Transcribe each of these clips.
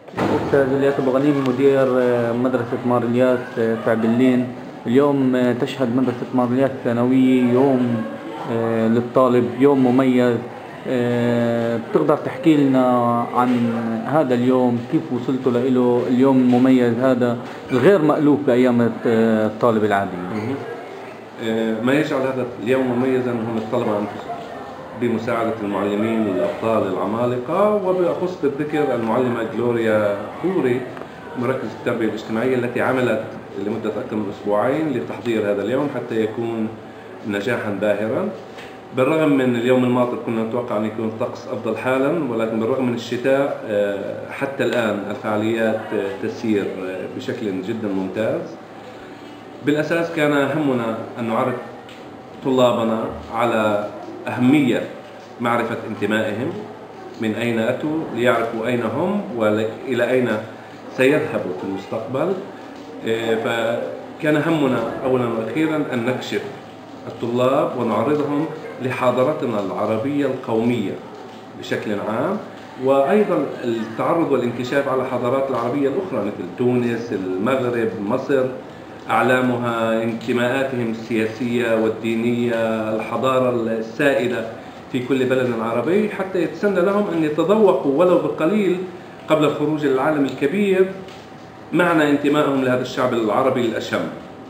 أستاذ إلياس أبو غنيم، مدير مدرسة مار إلياس في عبلين. اليوم تشهد مدرسة مار إلياس الثانوية يوم للطالب، يوم مميز. بتقدر تحكي لنا عن هذا اليوم، كيف وصلتوا له اليوم المميز هذا الغير مألوف بأيام الطالب العادي؟ ما يجعل هذا اليوم مميزا هم الطلبة أنفسهم بمساعدة المعلمين والأبطال العمالقة، وبأخص بالذكر المعلمة جلوريا خوري مركز التربية الاجتماعية التي عملت لمدة أكثر من أسبوعين لتحضير هذا اليوم حتى يكون نجاحا باهرا. بالرغم من اليوم الماطر كنا نتوقع أن يكون الطقس أفضل حالا، ولكن بالرغم من الشتاء حتى الآن الفعاليات تسير بشكل جدا ممتاز. بالأساس كان همنا أن نعرف طلابنا على أهمية معرفة انتمائهم، من أين أتوا ليعرفوا أين هم وإلى أين سيذهبوا في المستقبل. فكان همنا أولا وأخيرا أن نكشف الطلاب ونعرضهم لحاضرتنا العربية القومية بشكل عام، وأيضا التعرض والانكشاف على حضارات العربية الأخرى مثل تونس، المغرب، مصر، أعلامها، انتماءاتهم السياسية والدينية، الحضارة السائدة في كل بلد عربي، حتى يتسنى لهم أن يتذوقوا ولو بقليل قبل الخروج للعالم الكبير معنى انتمائهم لهذا الشعب العربي الأشم.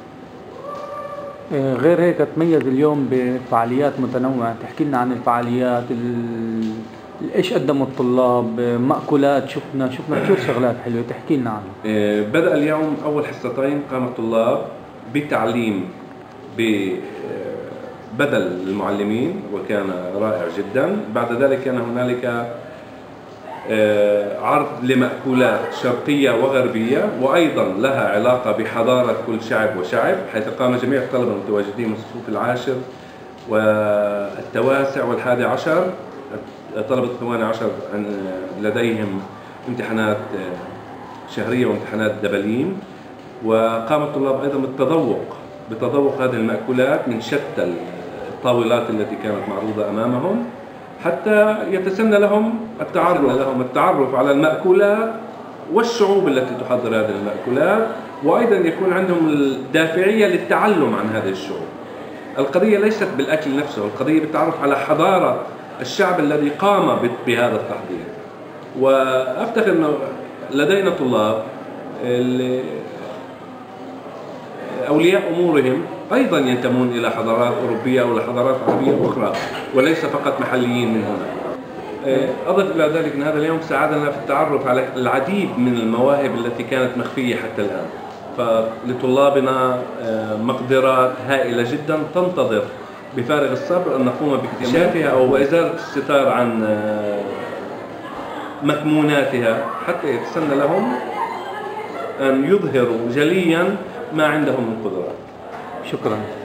غير هيك تميز اليوم بفعاليات متنوعة. تحكي لنا عن الفعاليات، ايش قدموا الطلاب، مأكولات، شفنا كثير شغلات حلوة، تحكي لنا عنها. بدأ اليوم أول حصتين قام الطلاب بتعليم بدل المعلمين وكان رائع جدا. بعد ذلك كان هنالك عرض لمأكولات شرقية وغربية وأيضا لها علاقة بحضارة كل شعب وشعب، حيث قام جميع الطلبة المتواجدين من الصفوف العاشر والتواسع والحادي عشر، طلبة الثاني عشر لديهم امتحانات شهرية وامتحانات دبليم، وقام الطلاب أيضا بتذوق هذه المأكولات من شتى الطاولات التي كانت معروضة أمامهم، حتى يتسنى لهم التعرف على المأكولات والشعوب التي تحضر هذه المأكولات، وأيضا يكون عندهم الدافعية للتعلم عن هذه الشعوب. القضية ليست بالأكل نفسه، القضية بالتعرف على حضارة الشعب الذي قام بهذا التحضير. وأفتخر أنه لدينا طلاب أولياء أمورهم أيضا ينتمون إلى حضارات أوروبية أو لحضارات عربية أخرى وليس فقط محليين من هنا. أضف إلى ذلك أن هذا اليوم ساعدنا في التعرف على العديد من المواهب التي كانت مخفية حتى الآن، فلطلابنا مقدرات هائلة جدا تنتظر بفارغ الصبر أن نقوم باكتشافها أو إزالة الستار عن مكموناتها، حتى يتسنى لهم أن يظهروا جليا ما عندهم من قدرات. شكرا.